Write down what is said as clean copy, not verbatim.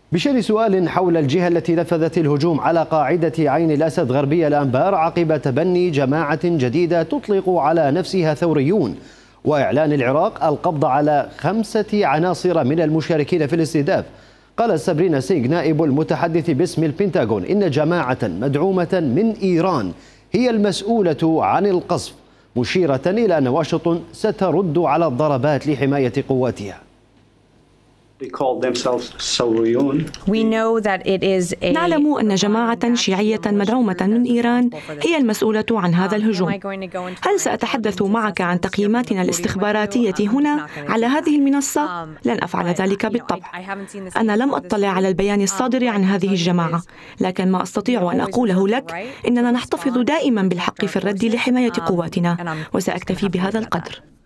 بشأن سؤال حول الجهة التي نفذت الهجوم على قاعدة عين الأسد غربي الأنبار عقب تبني جماعة جديدة تطلق على نفسها ثوريون وإعلان العراق القبض على 5 عناصر من المشاركين في الاستهداف، قالت سابرينا سيغ نائب المتحدث باسم البنتاغون إن جماعة مدعومة من إيران هي المسؤولة عن القصف، مشيرة إلى أن واشنطن سترد على الضربات لحماية قواتها. نعلم أن جماعة شيعية مدعومة من إيران هي المسؤولة عن هذا الهجوم. هل سأتحدث معك عن تقييماتنا الاستخباراتية هنا على هذه المنصة؟ لن أفعل ذلك بالطبع. أنا لم أطلع على البيان الصادر عن هذه الجماعة، لكن ما أستطيع أن أقوله لك إننا نحتفظ دائما بالحق في الرد لحماية قواتنا، وسأكتفي بهذا القدر.